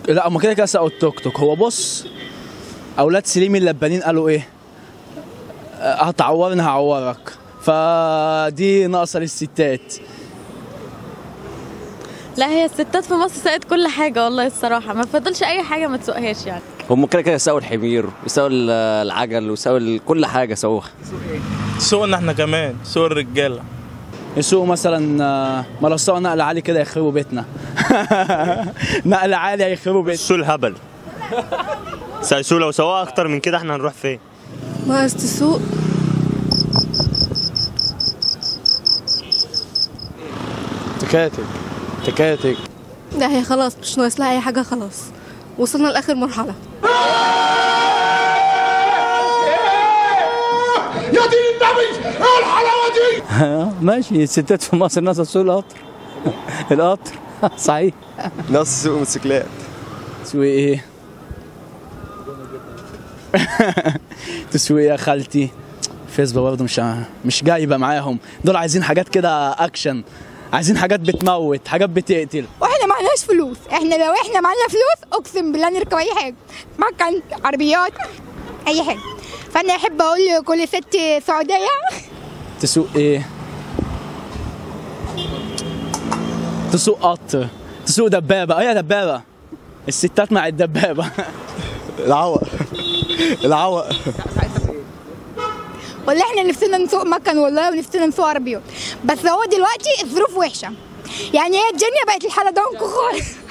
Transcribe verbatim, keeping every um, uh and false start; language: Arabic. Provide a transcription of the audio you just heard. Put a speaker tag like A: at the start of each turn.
A: لا هم كده كده سقوا التوك توك. هو بص، اولاد سليم اللبانين قالوا ايه؟ هتعورني هعورك، فدي ناقصه للستات.
B: لا هي الستات في مصر سقت كل حاجه والله الصراحه، ما فضلش اي حاجه ما تسوقهاش يعني.
C: هم كده كده سقوا الحمير وسقوا العجل وسقوا كل حاجه سووها.
D: سوقنا احنا كمان، سوق الرجاله.
A: يسوقوا مثلا، ما لو سوقوا نقل عالي كده يخربوا بيتنا. نقل عالي هيخربوا بيتنا.
E: سوق الهبل. سوق لو سووها اكتر من كده احنا هنروح فين؟
F: ناقص تسوق.
G: تكاتك تكاتك.
F: لا هي خلاص مش ناقص لها اي حاجه، خلاص وصلنا لاخر مرحله.
H: يا دين النبي ايه الحلاوه دي؟
I: ماشي، الستات في مصر ناقصه تسوق القطر. القطر صحيح.
G: ناقص تسوق موتوسيكلات.
A: تسوق ايه؟ تسوق يا خالتي؟ فيسبا برضه مش مش جايبه معاهم، دول عايزين حاجات كده اكشن، عايزين حاجات بتموت، حاجات بتقتل.
J: واحنا معناش فلوس، احنا لو احنا معانا فلوس اقسم بالله نركب اي حاجه، مكن، عربيات، اي حاجه. فانا احب اقول لكل ست سعوديه
A: تسوق ايه؟ تسوق قطر، تسوق دبابه. ايه دبابه؟ الستات مع الدبابه.
G: العوق العوق.
J: والله احنا نفسنا نسوق مكن والله، ونفسنا نسوق عربيات، بس هو دلوقتي الظروف وحشه، يعني هي الدنيا بقت الحاله دونكو خالص.